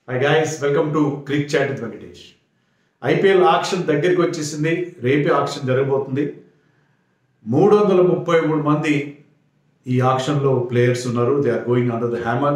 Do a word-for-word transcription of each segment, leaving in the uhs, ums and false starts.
Hi guys, welcome to Cricket Chat with Venkatesh. IPL auction దగ్గరికి వచ్చేసింది. రేపే auction జరగబోతుంది. మూడు వందల ముప్పై మూడు మంది ఈ ఆక్షన్లో ప్లేయర్స్ ఉన్నారు. They are going under the hammer.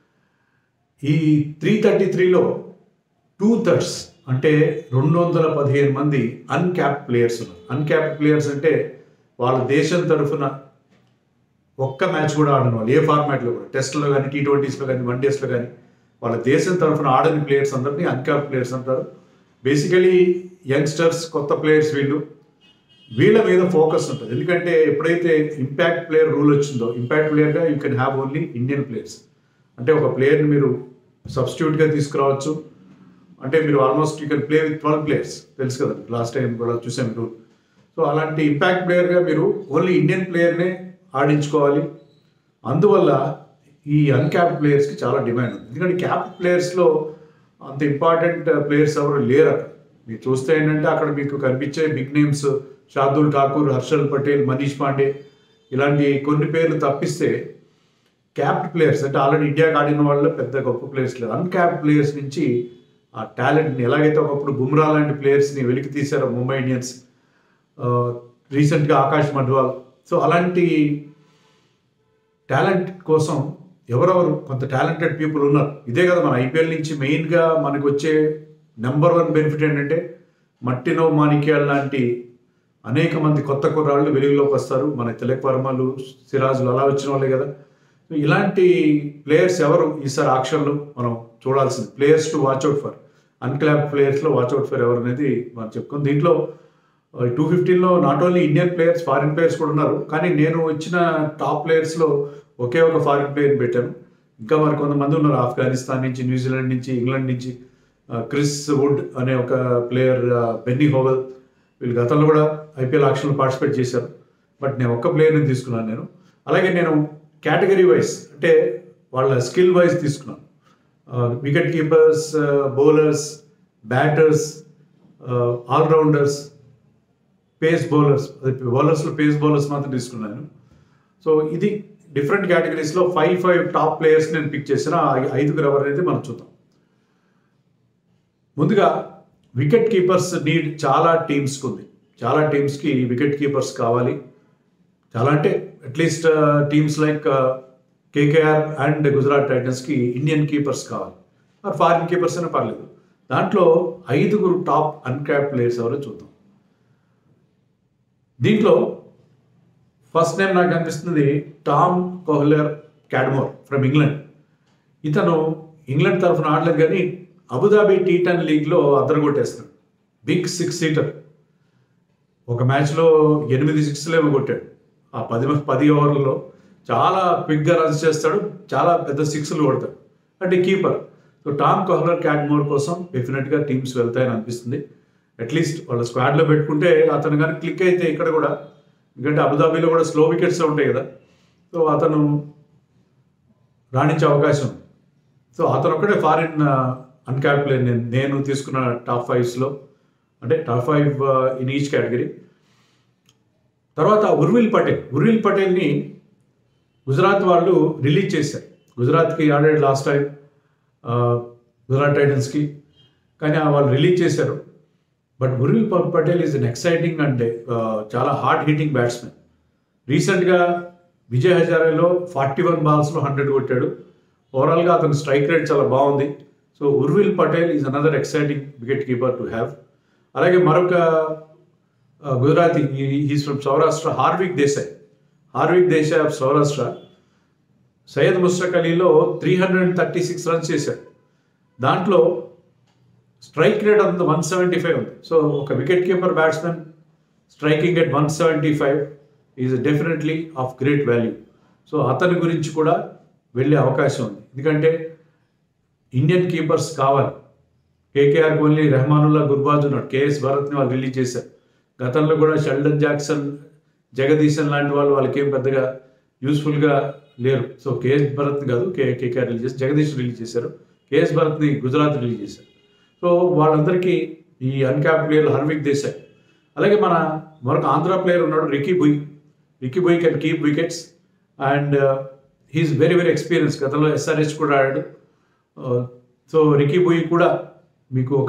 ఈ త్రీ థర్టీ త్రీలో టూ థర్డ్స్ అంటే రెండు వందల పదిహేను మంది అన్క్యాప్ ప్లేయర్స్ ఉన్నారు. అన్క్యాప్ ప్లేయర్స్ అంటే వాళ్ళ దేశం తరఫున ఒక్క మ్యాచ్ కూడా ఆడిన వాళ్ళు, ఏ ఫార్మాట్లో కూడా, టెస్ట్లో కానీ, టీ ట్వంటీస్లో కానీ, వన్ డేస్లో కానీ వాళ్ళ దేశం తరఫున ఆడని ప్లేయర్స్ అందరినీ అన్క్యాప్ ప్లేయర్స్ అంటారు. బేసికలీ యంగ్స్టర్స్, కొత్త ప్లేయర్స్ వీళ్ళు వీళ్ళ మీద ఫోకస్ ఉంటుంది. ఎందుకంటే ఎప్పుడైతే ఇంపాక్ట్ ప్లేయర్ రూల్ వచ్చిందో, ఇంపాక్ట్ ప్లేయర్గా you can have only Indian players. అంటే ఒక ప్లేయర్ని మీరు సబ్స్టిట్యూట్గా తీసుకురావచ్చు. అంటే మీరు almost you can play with twelve players, తెలుసు కదా, లాస్ట్ టైం కూడా చూసాం మీరు. సో అలాంటి ఇంపాక్ట్ ప్లేయర్గా మీరు ఓన్లీ ఇండియన్ ప్లేయర్నే ఆడించుకోవాలి. అందువల్ల ఈ అన్క్యాప్ ప్లేయర్స్కి చాలా డిమాండ్ ఉంది. ఎందుకంటే క్యాప్ ప్లేయర్స్లో అంత ఇంపార్టెంట్ ప్లేయర్స్ ఎవరు లేరు అక్కడ. మీరు చూస్తే ఏంటంటే అక్కడ మీకు కనిపించే బిగ్ నేమ్స్ షార్దుల్ ఠాకూర్, హర్షల్ పటేల్, మనీష్ పాండే ఇలాంటి కొన్ని పేర్లు తప్పిస్తే క్యాప్డ్ ప్లేయర్స్ అంటే ఆల్రెడీ ఇండియాకి ఆడిన వాళ్ళు పెద్ద గొప్ప ప్లేయర్స్ లేరు. అన్క్యాప్ ప్లేయర్స్ నుంచి ఆ టాలెంట్ని, ఎలాగైతే ఒకప్పుడు బుమ్రా లాంటి ప్లేయర్స్ని వెలికి తీశారో ముంబై ఇండియన్స్, రీసెంట్గా ఆకాష్ మధ్వాల్, సో అలాంటి టాలెంట్ కోసం ఎవరెవరు కొంత టాలెంటెడ్ పీపుల్ ఉన్నారు. ఇదే కదా మన ఐపీఎల్ నుంచి మెయిన్గా మనకు వచ్చే నెంబర్ వన్ బెనిఫిట్ ఏంటంటే మట్టినో మాణిక్యాల్ లాంటి అనేక మంది కొత్త కుర్రాళ్ళు వెలుగులోకి వస్తారు. మన తిలక్ వర్మలు, సిరాజులు అలా వచ్చిన వాళ్ళే కదా. ఇలాంటి ప్లేయర్స్ ఎవరు ఈసారి ఆక్షన్లో మనం చూడాల్సింది. Players to watch out for, uncap ప్లేయర్స్లో వాచ్అవుట్ ఫర్ ఎవరు అనేది మనం చెప్పుకుని, దీంట్లో టూ ఫిఫ్టీన్లో not only Indian players, foreign players కూడా ఉన్నారు. కానీ నేను ఇచ్చిన టాప్ ప్లేయర్స్లో ఒకే ఒక ఫారిన్ ప్లేయర్ని పెట్టాను. ఇంకా మరి కొంతమంది ఉన్నారు ఆఫ్ఘనిస్తాన్ నుంచి, న్యూజిలాండ్ నుంచి, ఇంగ్లాండ్ నుంచి. క్రిస్ వుడ్ అనే ఒక ప్లేయర్, బెన్నీ హోవెల్, వీళ్ళు గతంలో కూడా ఐపీఎల్ ఆక్షన్లో పార్టిసిపేట్ చేశారు. బట్ నేను ఒక్క ప్లేయర్ని తీసుకున్నాను నేను. అలాగే నేను కేటగిరీ వైజ్ అంటే వాళ్ళ స్కిల్ వైజ్ తీసుకున్నాను. Wicket keepers, bowlers, batters, allrounders, pace bowlers, బౌలర్స్లో పేస్ బౌలర్స్ మాత్రం తీసుకున్నాను. సో ఇది డిఫరెంట్ కేటగిరీస్లో ఫైవ్ ఫైవ్ టాప్ ప్లేయర్స్ నేను పిక్ చేసిన. ఐదుగురు ఎవరైతే మనం చూద్దాం. ముందుగా వికెట్ కీపర్స్ నీడ్ చాలా టీమ్స్కి ఉంది. చాలా టీమ్స్కి వికెట్ కీపర్స్ కావాలి. చాలా అంటే at least teams like KKR and Gujarat టైటన్స్కి ఇండియన్ కీపర్స్ కావాలి. మరి ఫారిన్ కీపర్స్ అయినా పర్లేదు. దాంట్లో ఐదుగురు టాప్ అన్క్యాప్ ప్లేయర్స్ ఎవరో చూద్దాం. దీంట్లో ఫస్ట్ నేమ్ నాకు అనిపిస్తుంది Tom Kohler Cadmore from England. ఇతను ఇంగ్లాండ్ తరఫున ఆడలేదు కానీ అబుదాబి టీ టెన్ లీగ్లో అదరగొట్టేస్తున్నాడు. Big six seater. ఒక మ్యాచ్లో ఎనిమిది సిక్స్లు ఏమో కొట్టాడు. ఆ పది పది ఓవర్లలో చాలా క్విక్గా రన్స్ చేస్తాడు, చాలా పెద్ద సిక్స్లు కొడతాడు. అంటే keeper. So Tom Kohler Cadmore కోసం డెఫినెట్గా టీమ్స్ వెళ్తాయని అనిపిస్తుంది. అట్లీస్ట్ వాళ్ళ స్క్వాడ్లో పెట్టుకుంటే అతను కానీ క్లిక్ అయితే ఇక్కడ కూడా, ఎందుకంటే అబుదాబీలో కూడా స్లో వికెట్స్ ఉంటాయి కదా, సో అతను రాణించే అవకాశం ఉంది. సో అతను ఒక్కడే ఫారిన్ అన్క్యాప్ ప్లేయర్ నేను నేను తీసుకున్న టాప్ ఫైవ్స్లో, అంటే top five in each category. తర్వాత ఉర్విల్ పటేల్. ఉర్విల్ పటేల్ని గుజరాత్ వాళ్ళు రిలీజ్ చేశారు. గుజరాత్కి ఆడాడు లాస్ట్ టైం గుజరాత్ టైటన్స్కి, కానీ వాళ్ళు రిలీజ్ చేశారు. But Urvil Patel is an exciting అంటే చాలా హార్డ్ హిట్టింగ్ బ్యాట్స్మెన్. రీసెంట్గా విజయ్ హజారేలో ఫార్టీ వన్ బాల్స్లో హండ్రెడ్ కొట్టాడు. ఓవరాల్గా అతని స్ట్రైక్ రేట్ చాలా బాగుంది. So Urvil Patel is another exciting wicket keeper to have. అలాగే మరొక Gujarati, is from Saurashtra, Harvik Desai. Harvik Desai of Saurashtra Syed Mushtaq అలీలో three hundred thirty six runs చేశాడు. దాంట్లో స్ట్రైక్ రేట్ అంత వన్ సెవెంటీ ఫైవ్ ఉంది. సో ఒక wicket keeper batsmen striking at one seventy five is definitely of great value. So అతని గురించి కూడా వెళ్ళే అవకాశం ఉంది. ఎందుకంటే ఇండియన్ కీపర్స్ కావాలి. కేకేఆర్ ఓన్లీ రెహమానుల్లా గుర్బాజ్ ఉన్నాడు. కేఎస్ భరత్ని వాళ్ళు రిలీజ్ చేశారు. గతంలో కూడా షెల్డన్ జాక్సన్, జగదీశన్ లాంటి వాళ్ళు వాళ్ళకి ఏం పెద్దగా యూస్ఫుల్గా లేరు. సో కేఎస్ భరత్ని కాదు, కే కేకేఆర్ రిలీజ్ చేసి జగదీష్ రిలీజ్ చేశారు. కేఎస్ భరత్ని గుజరాత్ రిలీజ్ చేశారు. సో వాళ్ళందరికీ ఈ అన్క్యాప్ ప్లేయర్లు హార్విక్ దేశాయ్. అలాగే మన మరొక ఆంధ్ర ప్లేయర్ ఉన్నాడు Ricky Bhui. Ricky Bhui can keep wickets and he's very very experience. గతంలో ఎస్ఆర్హెచ్ కూడా ఆడాడు. సో రికీ బూయి కూడా మీకు ఒక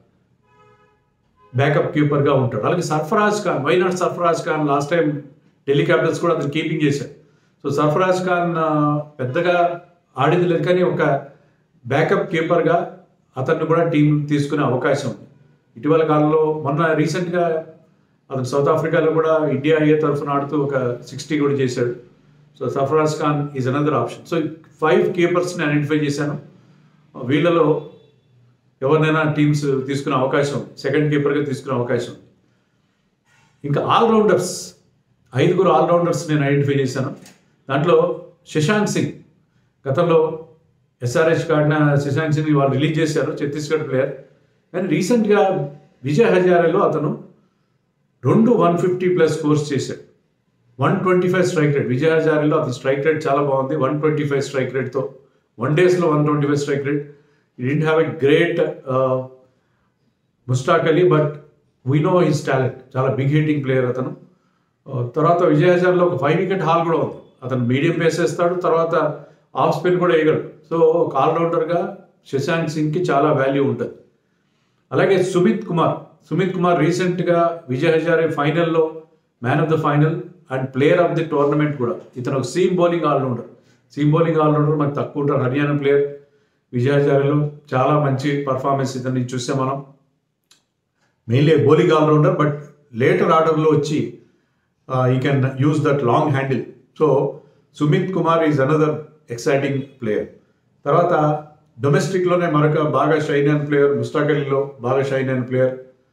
బ్యాకప్ కీపర్గా ఉంటాడు. అలాగే Sarfaraz Khan, why not Sarfaraz Khan, last time Delhi Capitals కూడా అతను కీపింగ్ చేశాడు. సో సర్ఫరాజ్ ఖాన్ పెద్దగా ఆడింది లేదు, కానీ ఒక బ్యాకప్ కీపర్గా అతన్ని కూడా టీం తీసుకునే అవకాశం ఉంది. ఇటీవల కాలంలో మొన్న రీసెంట్గా అతను సౌత్ ఆఫ్రికాలో కూడా ఇండియా ఏ తరఫున ఆడుతూ ఒక సిక్స్టీ కూడా చేశాడు. So Sarfaraz Khan is another option. So five కీపర్స్ని ఐడెంటిఫై చేశాను. వీళ్ళలో ఎవరినైనా టీమ్స్ తీసుకునే అవకాశం, సెకండ్ కీపర్గా తీసుకునే అవకాశం. ఇంకా ఆల్రౌండర్స్, ఐదుగురు ఆల్రౌండర్స్ నేను ఐడెంటిఫై చేశాను. దాంట్లో శశాంక్ సింగ్, గతంలో ఎస్ఆర్హెచ్ ఆడిన శశాంక్ సింగ్ వాళ్ళు రిలీజ్ చేశారు, ఛత్తీస్గఢ్ ప్లేయర్. కానీ రీసెంట్గా విజయ్ హజారేలో అతను రెండు వన్ ఫిఫ్టీ ప్లస్ స్కోర్స్ చేశాడు. One twenty five strike rate, Vijay హజారేలో అతని స్ట్రైక్ రేట్ చాలా బాగుంది. వన్ ట్వంటీ ఫైవ్ స్ట్రైక్ రేట్తో వన్ డేస్లో one twenty five strike rate. He didn't have a great uh, Mushtaq Ali, but we know his talent. చాలా big hitting player అతను. తర్వాత విజయ్ హజార్లో ఒక ఫైవ్ వికెట్ హాల్ కూడా ఉంది. అతను మీడియం పేస్ వేస్తాడు, తర్వాత ఆఫ్ స్పిన్ కూడా వేయగలడు. సో ఒక ఆల్రౌండర్గా శశాంక్ సింగ్కి చాలా వాల్యూ ఉంటుంది. అలాగే సుమిత్ కుమార్, సుమిత్ కుమార్ రీసెంట్గా విజయ్ హజారే ఫైనల్లో man of the final and player of the tournament కూడా. ఇతను ఒక seam bowling allrounder. Seam bowling allrounder మనకు తక్కువ ఉంటారు. హర్యానా ప్లేయర్. విజయ్ హజారేలో చాలా మంచి పర్ఫార్మెన్స్ ఇతన్ని చూసాం మనం. Mainly bowling allrounder, but later ఆర్డర్లో వచ్చి ఈ can use that long handle. So Sumit Kumar is another exciting player. తర్వాత డొమెస్టిక్లోనే మరొక బాగా షైన్ అయిన ప్లేయర్, ముస్తాక్ అలీలో బాగా షైన్ అయిన player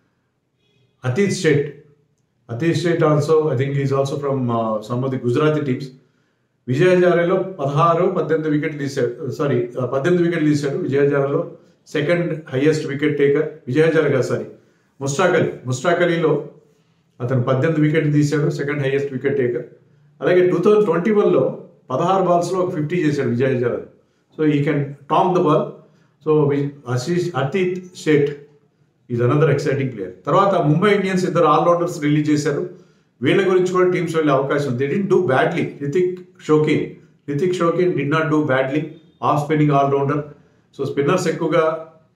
Atit Sheth. Atit Sheth also I think is also from some of the Gujarati teams. Vijay హజారేలో పదహారు పద్దెనిమిది వికెట్లు తీశాడు, సారీ పద్దెనిమిది వికెట్లు తీశాడు. విజయ్ హజారేలో second highest wicket taker Vijay Hazare కాదు, సారీ ముస్తాక్ అలీ. ముస్తాక్ అలీలో అతను పద్దెనిమిది వికెట్లు తీశాడు, సెకండ్ హైయెస్ట్ వికెట్ టేకర్. అలాగే టూ థౌజండ్ ట్వంటీ వన్లో పదహారు బాల్స్లో ఒక ఫిఫ్టీ చేశాడు Vijay Hazare. So he can turn the ball. So Ashish Atit Sheth is another exciting player. తర్వాత ముంబై ఇండియన్స్ ఇద్దరు ఆల్రౌండర్స్ రిలీజ్ చేశారు. వీళ్ళ గురించి కూడా టీమ్స్ వెళ్ళే అవకాశం ఉంది. They didn't do badly. Ritik Shokeen Ritik Shokeen did not do badly. Off spinning allrounder. So spinners ఎక్కువగా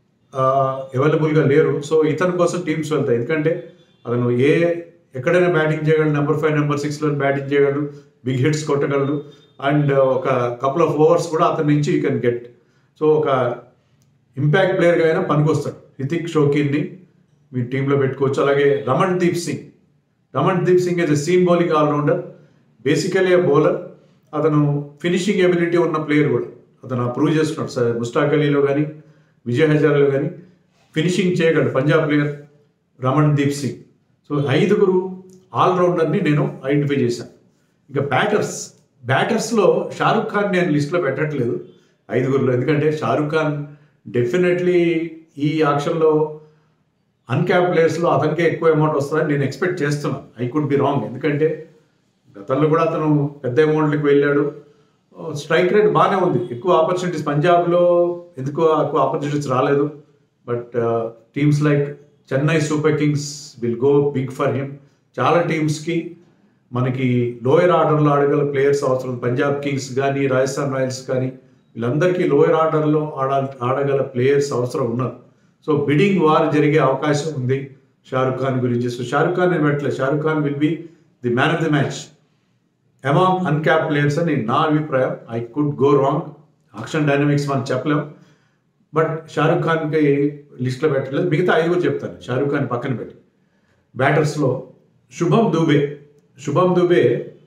అవైలబుల్గా లేరు. సో ఇతని కోసం టీమ్స్ వెళ్తాయి, ఎందుకంటే అతను ఏ ఎక్కడైనా బ్యాటింగ్ చేయగలడు. నెంబర్ ఫైవ్ నెంబర్ సిక్స్లో బ్యాటింగ్ చేయగలడు, బిగ్ హిట్స్ కొట్టగలడు. అండ్ ఒక కపుల్ ఆఫ్ ఓవర్స్ కూడా అతని నుంచి యూ కెన్ గెట్. సో ఒక ఇంపాక్ట్ ప్లేయర్గా అయినా పనికొస్తాడు. రితిక్ షోకీన్ని మీ టీంలో పెట్టుకోవచ్చు. అలాగే Ramandeep Singh. Ramandeep Singh is a seam bowling allrounder, basically a bowler. అతను ఫినిషింగ్ ఎబిలిటీ ఉన్న ప్లేయర్ కూడా. అతను ప్రూవ్ చేస్తున్నాడు సార్ ముస్తాక్ అలీలో కానీ విజయ్ హజారేలో కానీ ఫినిషింగ్ చేయగలడు Punjab player Ramandeep Singh. So ఐదుగురు ఆల్రౌండర్ని నేను ఐడెంటిఫై చేశాను. ఇంకా బ్యాటర్స్ బ్యాటర్స్లో షారుఖ్ ఖాన్ నేను లిస్ట్లో పెట్టట్లేదు ఐదుగురులో, ఎందుకంటే షారుఖ్ ఖాన్ డెఫినెట్లీ ఈ ఆక్షన్లో అన్క్యాప్ ప్లేయర్స్లో అతనికే ఎక్కువ అమౌంట్ వస్తుందని నేను ఎక్స్పెక్ట్ చేస్తున్నాను. ఐ కుడ్ బి రాంగ్, ఎందుకంటే గతంలో కూడా అతను పెద్ద అమౌంట్లకు వెళ్ళాడు. స్ట్రైక్ రేట్ బాగానే ఉంది, ఎక్కువ ఆపర్చునిటీస్ పంజాబ్లో ఎందుకు ఎక్కువ ఆపర్చునిటీస్ రాలేదు. But teams like Chennai Super Kings will go big for him. చాలా టీమ్స్కి మనకి లోయర్ ఆర్డర్లో ఆడగల ప్లేయర్స్ అవసరం. పంజాబ్ కింగ్స్ కానీ రాజస్థాన్ రాయల్స్ కానీ వీళ్ళందరికీ లోయర్ ఆర్డర్లో ఆడ ఆడగల ప్లేయర్స్ అవసరం ఉన్నారు. సో బిడింగ్ వార్ జరిగే అవకాశం ఉంది షారుఖ్ ఖాన్ గురించి. సో షారుఖ్ ఖాన్ నేను పెట్టలేదు. Shahrukh Khan will be the man of the match among uncapped players అని నా అభిప్రాయం. I could go wrong, auction dynamics మనం చెప్పలేం. బట్ షారుఖ్ ఖాన్కి లిస్ట్లో పెట్టలేదు. మిగతా ఐదుగురు చెప్తాను, షారుఖ్ ఖాన్ పక్కన పెట్టి. బ్యాటర్స్లో Shubham Dubey. Shubham Dubey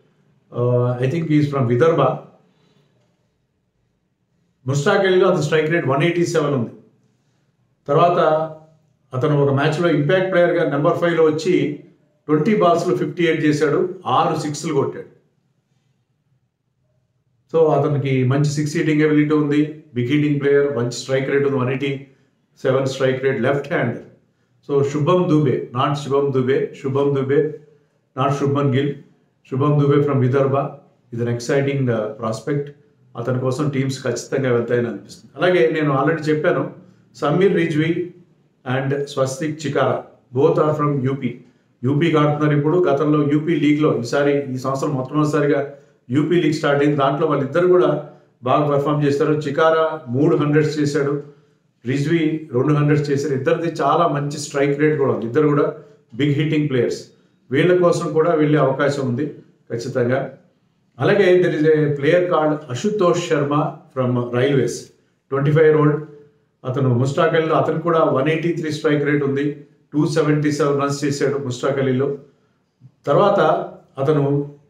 I think is from Vidarbha. Mushtaq అలీలో అతని strike rate one eighty seven ఉంది. తర్వాత అతను ఒక మ్యాచ్లో ఇంపాక్ట్ ప్లేయర్గా నెంబర్ ఫైవ్లో వచ్చి ట్వంటీ బాల్స్లో ఫిఫ్టీ ఎయిట్ చేశాడు, ఆరు సిక్స్లు కొట్టాడు. సో అతనికి మంచి సిక్స్ హీటింగ్ ఎబిలిటీ ఉంది, బిగ్ హీటింగ్ ప్లేయర్, మంచి స్ట్రైక్ రేట్ ఉంది, one eighty seven strike rate, left hand. So Shubham Dubey, not శుభం దూబే, శుభం దూబే, నాట్ శుభ్మన్ గిల్. శుభం దూబే ఫ్రమ్ విదర్భ ఇది అన్ ఎక్సైటింగ్ ప్రాస్పెక్ట్. అతని కోసం టీమ్స్ ఖచ్చితంగా వెళ్తాయని అనిపిస్తుంది. అలాగే నేను ఆల్రెడీ చెప్పాను, Sameer Rizvi and Swastik Chikara both are from UP. యూపీకి ఆడుతున్నారు ఇప్పుడు. గతంలో యూపీ లీగ్లో ఈసారి ఈ సంవత్సరం మొట్టమొదటిసారిగా యూపీ లీగ్ స్టార్ట్ అయింది. దాంట్లో వాళ్ళిద్దరు కూడా బాగా పర్ఫామ్ చేస్తారు. చికారా మూడు హండ్రెడ్స్ చేశాడు, రిజ్వీ రెండు హండ్రెడ్స్ చేశారు. ఇద్దరిది చాలా మంచి స్ట్రైక్ రేట్ కూడా ఉంది. ఇద్దరు కూడా బిగ్ హిట్టింగ్ ప్లేయర్స్. వీళ్ళ కోసం కూడా వెళ్ళే అవకాశం ఉంది ఖచ్చితంగా. అలాగే there is a player called Ashutosh Sharma from railways, twenty five year old. అతను ముస్టాక్ అలీలో అతను కూడా one eighty three strike rate ఉంది. టూ సెవెంటీ సెవెన్ రన్స్ చేశాడు ముస్టాక్ అలీలో. తర్వాత అతను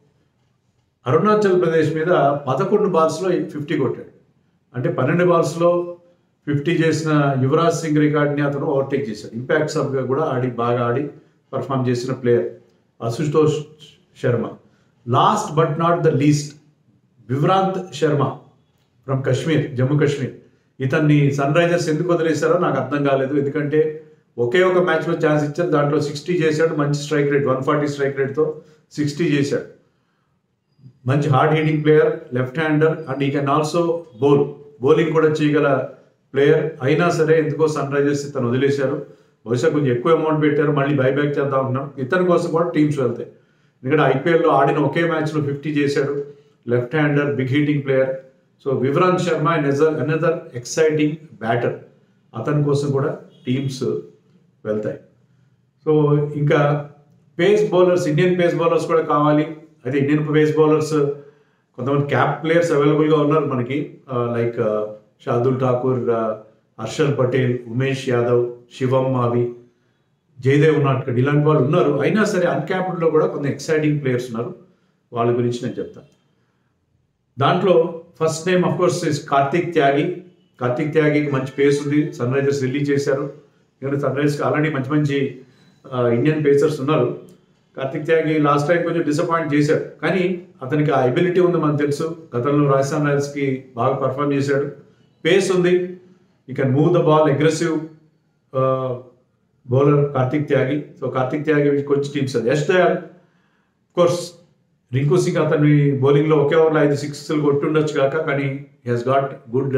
అరుణాచల్ ప్రదేశ్ మీద పదకొండు బాల్స్లో ఫిఫ్టీ కొట్టాడు. అంటే పన్నెండు బాల్స్లో ఫిఫ్టీ చేసిన యువరాజ్ సింగ్ రికార్డ్ని అతను ఓవర్టేక్ చేశాడు. ఇంపాక్ట్ సబ్గా కూడా ఆడి బాగా ఆడి పర్ఫామ్ చేసిన player Ashutosh Sharma. Last but not the least Vivrant Sharma from Kashmir, Jammu Kashmir. ఇతన్ని సన్ రైజర్స్ ఎందుకు వదిలేశారో నాకు అర్థం కాలేదు. ఎందుకంటే ఒకే ఒక మ్యాచ్లో ఛాన్స్ ఇచ్చారు, దాంట్లో సిక్స్టీ చేశాడు. మంచి strike rate, one forty strike రేట్తో సిక్స్టీ చేశాడు. మంచి hard hitting player, left hander, and he can also bowl, bowling కూడా చేయగల ప్లేయర్. అయినా సరే ఎందుకో సన్ రైజర్స్ ఇతను వదిలేశారు. బహుశా కొంచెం ఎక్కువ అమౌంట్ పెట్టారు, మళ్ళీ బైబ్యాక్ చేద్దాం అంటున్నాం. ఇతని కోసం కూడా టీమ్స్ వెళ్తాయి. ఎందుకంటే ఐపీఎల్లో ఆడిన ఒకే మ్యాచ్లో ఫిఫ్టీ చేశాడు, left hander, big hitting player. So Vivrant Sharma another another exciting batter. అతని కోసం కూడా టీమ్స్ వెళ్తాయి. సో ఇంకా pace bowlers, Indian pace bowlers కూడా కావాలి. అయితే ఇండియన్ పేస్ బౌలర్స్ కొంతమంది క్యాప్ ప్లేయర్స్ అవైలబుల్గా ఉన్నారు మనకి, లైక్ షార్దుల్ ఠాకూర్, హర్షల్ పటేల్, ఉమేష్ యాదవ్, శివం మావి, జయదేవ్ నాట్కడ్, ఇలాంటి వాళ్ళు ఉన్నారు. అయినా సరే అన్క్యాప్డ్లో కూడా కొంత ఎక్సైటింగ్ ప్లేయర్స్ ఉన్నారు. వాళ్ళ గురించి నేను చెప్తాను. దాంట్లో first name of course is Kartik Tyagi. Kartik త్యాగికి మంచి పేస్ ఉంది, సన్ రైజర్స్ రిలీజ్ చేశారు. ఎందుకంటే సన్ రైజర్స్కి ఆల్రెడీ మంచి మంచి ఇండియన్ పేసర్స్ ఉన్నారు. కార్తిక్ త్యాగి లాస్ట్ టైం కొంచెం డిసప్పాయింట్ చేశాడు, కానీ అతనికి ఆ ఎబిలిటీ ఉంది మనకు తెలుసు. గతంలో రాజస్థాన్ రాయల్స్కి బాగా పర్ఫామ్ చేశాడు. పేస్ ఉంది, you can move the ball, aggressive bowler Kartik Tyagi. So Kartik Tyagi కొంచెం టీమ్స్ అది. యష్ దయాల్ కోర్స్, రింకు సింగ్ అతని బౌలింగ్లో ఒకే ఓవర్లో ఐదు సిక్స్లు కొట్టుండొచ్చు కాక, కానీ he has got good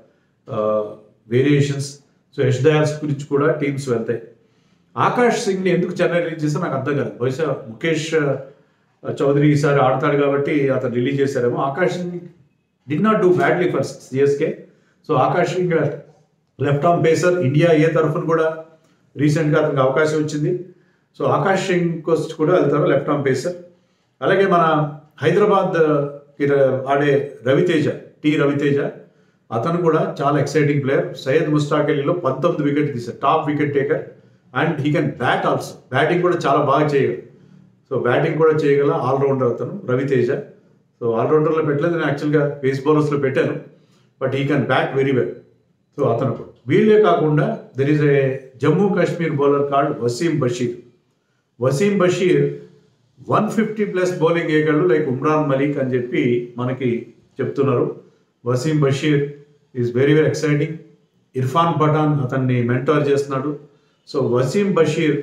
variations. So Yash దయాల్స్ గురించి కూడా టీమ్స్ వెళ్తాయి. ఆకాష్ సింగ్ని ఎందుకు చెన్నై రిలీజ్ చేస్తే నాకు అర్థం కాదు. బహుశా ముఖేష్ చౌదరి ఈసారి ఆడతాడు కాబట్టి అతను రిలీజ్ చేశారేమో. Akash Singh did not do badly for CSK. So Akash Singh left arm pacer, India A తరఫున కూడా రీసెంట్గా అతనికి అవకాశం వచ్చింది. సో ఆకాష్ సింగ్ కోసం కూడా వెళ్తారు, లెఫ్ట్ ఆర్మ్ పేసర్. అలాగే మన హైదరాబాద్ ఆడే రవితేజ, టి రవితేజ, అతను కూడా చాలా ఎక్సైటింగ్ ప్లేయర్. సయ్యద్ ముస్తాక్ అలీలో పంతొమ్మిది వికెట్ తీశారు, top wicket taker. And he can bat also, batting కూడా చాలా బాగా చేయగలరు. సో బ్యాటింగ్ కూడా చేయగల ఆల్రౌండర్ అతను రవితేజ. సో ఆల్రౌండర్లో పెట్టలేదు, నేను యాక్చువల్గా పేస్ బౌలర్స్లో పెట్టాను, but he can bat very well. So అతను వీళ్ళే కాకుండా there is a Jammu Kashmir bowler called Waseem Bashir. Waseem Bashir one fifty plus bowling వేయగలడు, లైక్ ఉమ్రాన్ మలిక్ అని చెప్పి మనకి చెప్తున్నారు. Waseem Bashir is very very exciting. Irfan Pathan అతన్ని మెంటార్ చేస్తున్నాడు. సో వసీం బషీర్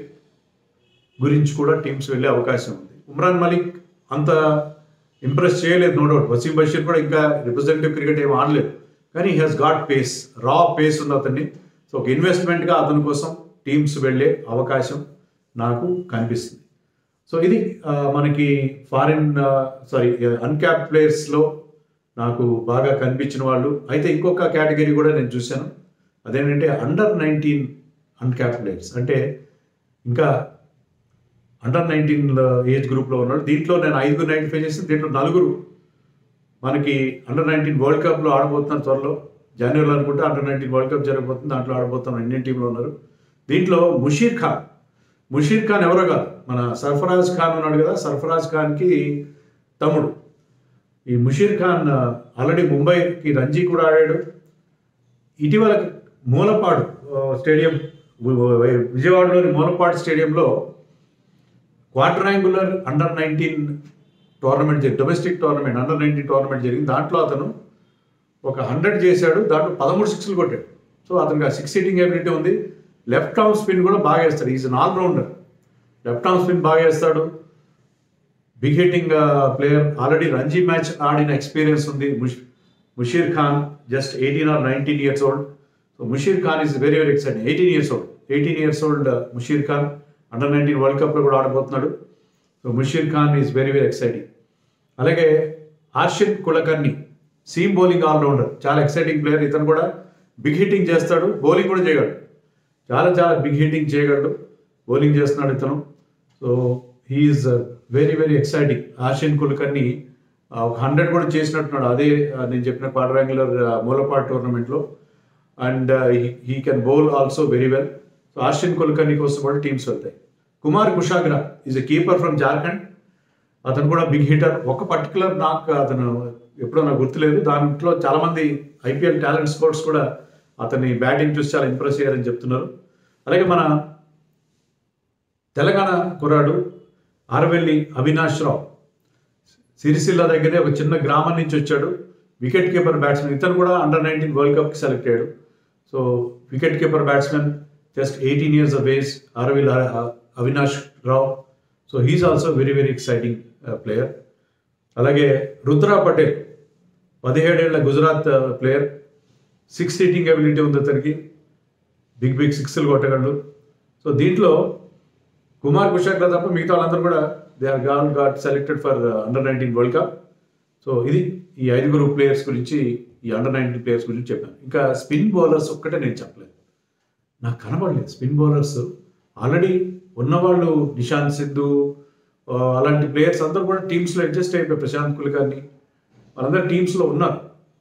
గురించి కూడా టీమ్స్ వెళ్ళే అవకాశం ఉంది. ఉమ్రాన్ మలిక్ అంత ఇంప్రెస్ చేయలేదు, నో డౌట్. వసీం బషీర్ కూడా ఇంకా రిప్రజెంటేటివ్ క్రికెట్ ఏం ఆడలేదు, కానీ he has got pace, raw pace ఉంది అతన్ని. సో ఒక ఇన్వెస్ట్మెంట్గా అతని కోసం టీమ్స్ వెళ్ళే అవకాశం నాకు కనిపిస్తుంది. సో ఇది మనకి ఫారిన్ సారీ అన్క్యాప్ ప్లేయర్స్లో నాకు బాగా కనిపించిన వాళ్ళు. అయితే ఇంకొక కేటగిరీ కూడా నేను చూశాను, అదేంటంటే అండర్ నైన్టీన్ అన్క్యాప్ ప్లేయర్స్. అంటే ఇంకా అండర్ నైన్టీన్ ఏజ్ గ్రూప్లో ఉన్నాడు. దీంట్లో నేను ఐదుగురు ఐడెంటిఫై చేసి, దీంట్లో నలుగురు మనకి అండర్ నైన్టీన్ వరల్డ్ కప్లో ఆడబోతున్నారు త్వరలో, జనవరిలో అనుకుంటే అండర్ నైన్టీన్ వరల్డ్ కప్ జరగబోతుంది, దాంట్లో ఆడబోతున్నారు. ఇండియన్ టీంలో ఉన్నారు. దీంట్లో ముషీర్ ఖాన్, ముషీర్ ఖాన్ ఎవరో కాదు, మన సర్ఫరాజ్ ఖాన్ ఉన్నాడు కదా, సర్ఫరాజ్ ఖాన్కి తమ్ముడు. ఈ ముషీర్ ఖాన్ ఆల్రెడీ ముంబైకి రంజీ కూడా ఆడాడు. ఇటీవల మూలపాడు స్టేడియం, విజయవాడలోని మూలపాడు స్టేడియంలో క్వార్టరాంగులర్ అండర్ నైన్టీన్ టోర్నమెంట్ జరిగింది, domestic tournament under nineteen tournament జరిగింది. దాంట్లో అతను ఒక హండ్రెడ్ చేశాడు, దాంట్లో పదమూడు సిక్స్లు కొట్టాడు. సో అతనికి ఆ సిక్స్ హిట్టింగ్ ఎబిలిటీ ఉంది. లెఫ్ట్ ఆర్మ్ స్పిన్ కూడా బాగా వేస్తాడు, is an allrounder. Left arm spin బాగా వేస్తాడు, big hitting player. Already Ranji match ఆడిన ఎక్స్పీరియన్స్ ఉంది. Mush Musheer Khan just eighteen or nineteen years old. So Musheer Khan is very very exciting. Eighteen years old eighteen years old Musheer Khan under nineteen world కప్లో కూడా ఆడబోతున్నాడు. So Musheer Khan is very very exciting. అలాగే Harshit Kulkarni, seam bowling allrounder, చాలా exciting player. ఇతను కూడా big hitting చేస్తాడు, bowling కూడా చేయగలడు, చాలా చాలా బిగ్ హిట్టింగ్ చేయగలడు, బౌలింగ్ చేస్తున్నాడు ఇతను. So he's very very exciting. Arshin Kulkarni ఒక హండ్రెడ్ కూడా చేసినట్టున్నాడు అదే నేను చెప్పిన క్వాడ్రాంగులర్ మూలపాట్ టోర్నమెంట్లో. And he can bowl also very well. So Arshin Kulkarni కోసం కూడా టీమ్స్ వెళ్తాయి. Kumar Kushagra is a keeper from Jharkhand. అతను కూడా బిగ్ హిటర్. ఒక పర్టికులర్ నాకు అతను ఎప్పుడో నాకు గుర్తులేదు, దాంట్లో చాలామంది ఐపీఎల్ టాలెంట్ స్కోర్ట్స్ కూడా అతని బ్యాటింగ్ చూసి చాలా ఇంప్రెస్ అయ్యారని చెప్తున్నారు. అలాగే మన తెలంగాణ కుర్రాడు ఆరవెల్లి అవినాష్ రావు, సిరిసిల్ల దగ్గరే ఒక చిన్న గ్రామం నుంచి వచ్చాడు, వికెట్ కీపర్ బ్యాట్స్మెన్. ఇతను కూడా అండర్ నైన్టీన్ వరల్డ్ కప్కి సెలెక్ట్ అయ్యాడు. So wicket keeper batsmen, just eighteen years of age, Aravelli Avinash Rao. So he's also very very exciting player. అలాగే రుద్రా పటేల్, పదిహేడేళ్ల Gujarat player, six hitting ability ఉంది అతనికి, బిగ్ బిగ్ సిక్స్లు కొట్టగలడు. సో దీంట్లో కుమార్ కుషాగ్రా తప్ప మిగతా వాళ్ళందరూ కూడా they are gone got selected for under nineteen world cup. So ఇది ఈ ఐదుగురు ప్లేయర్స్ గురించి, ఈ అండర్ నైన్టీన్ ప్లేయర్స్ గురించి చెప్పాను. ఇంకా స్పిన్ బౌలర్స్ ఒక్కటే నేను చెప్పలేదు, నాకు కనబడలేదు స్పిన్ బౌలర్స్. ఆల్రెడీ ఉన్నవాళ్ళు నిషాంత్ సిద్ధు అలాంటి ప్లేయర్స్ అందరూ కూడా టీమ్స్లో అడ్జస్ట్ అయిపోయి, ప్రశాంత్ కుల్కర్ని వాళ్ళందరూ టీమ్స్లో ఉన్నారు.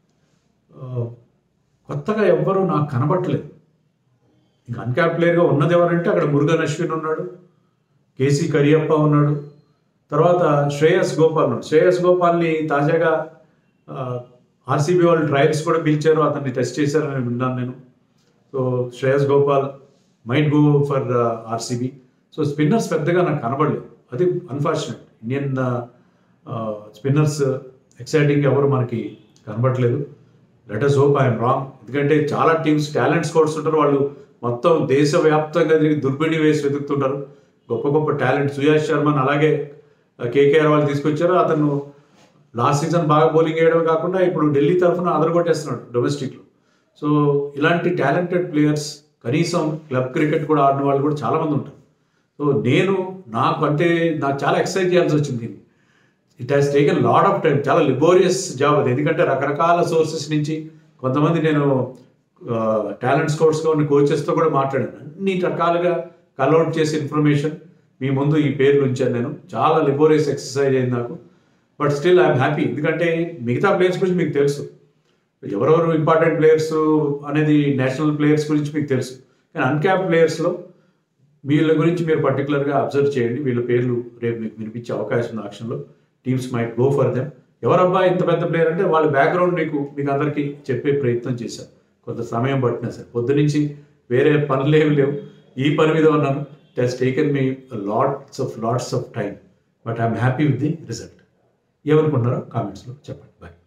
కొత్తగా ఎవ్వరూ నాకు కనబట్టలేదు. ఇంకా అన్క్యాప్ ప్లేయర్గా ఉన్నది ఎవరంటే అక్కడ మురుగన్ అశ్విన్ ఉన్నాడు, కేసీ కరియప్ప ఉన్నాడు, తర్వాత శ్రేయస్ గోపాల్ ఉన్నాడు. శ్రేయస్ గోపాల్ని తాజాగా ఆర్సీబీ వాళ్ళు ట్రయల్స్ కూడా పిలిచారు, అతన్ని టెస్ట్ చేశారని విన్నాను నేను. So Shreyas Gopal might go for RCB. So spinners పెద్దగా నాకు కనబడలేదు, అది అన్ఫార్చునేట్. ఇండియన్ స్పిన్నర్స్ ఎక్సైటింగ్ ఎవరు మనకి కనబడలేదు. Let us hope I'm wrong. ఎందుకంటే చాలా టీమ్స్ టాలెంట్ స్కోర్స్ ఉంటారు, వాళ్ళు మొత్తం దేశవ్యాప్తంగా తిరిగి దుర్బిణి వేసి వెతుకుతుంటారు గొప్ప గొప్ప టాలెంట్. సుయాష్ శర్మన్ అలాగే కేకేఆర్ వాళ్ళు తీసుకొచ్చారు, అతను లాస్ట్ సీజన్ బాగా బౌలింగ్ వేయడం కాకుండా ఇప్పుడు ఢిల్లీ తరఫున అదరగొట్టేస్తున్నాడు డొమెస్టిక్లో. సో ఇలాంటి టాలెంటెడ్ ప్లేయర్స్ కనీసం క్లబ్ క్రికెట్ కూడా ఆడిన వాళ్ళు కూడా చాలామంది ఉంటారు. సో నేను నాకు అంటే నాకు చాలా ఎక్సైట్ చేయాల్సి వచ్చింది. It has taken lot of time, చాలా లిబోరియస్ జాబ్ అది. ఎందుకంటే రకరకాల సోర్సెస్ నుంచి కొంతమంది నేను టాలెంట్ స్కోర్ట్స్గా ఉన్న కోచెస్తో కూడా మాట్లాడాను, అన్ని రకాలుగా కల్అవుట్ చేసి ఇన్ఫర్మేషన్ మీ ముందు ఈ పేర్లు ఉంచాను నేను. చాలా లిబోరియస్ ఎక్సర్సైజ్ అయింది నాకు, బట్ స్టిల్ ఐఎమ్ హ్యాపీ. ఎందుకంటే మిగతా ప్లేయర్స్ గురించి మీకు తెలుసు, ఎవరెవరు ఇంపార్టెంట్ ప్లేయర్స్ అనేది నేషనల్ ప్లేయర్స్ గురించి మీకు తెలుసు, కానీ అన్క్యాప్ ప్లేయర్స్లో వీళ్ళ గురించి మీరు పర్టికులర్గా అబ్జర్వ్ చేయండి. వీళ్ళ పేర్లు రేపు మీకు వినిపించే అవకాశం ఉంది ఆక్షన్లో. Teams might go for them. ఎవరబ్బా ఇంత పెద్ద ప్లేయర్ అంటే వాళ్ళ బ్యాక్గ్రౌండ్ మీకు మీకు అందరికీ చెప్పే ప్రయత్నం చేశాను, కొంత సమయం పట్టినా సార్. పొద్దు నుంచి వేరే పనులు ఏమి లేవు, ఈ పని మీద ఉన్నాను. It has taken me lots of lots of time, but I'm happy with the result. ఏమనుకుంటున్నారో కామెంట్స్లో చెప్పండి. బాయ్.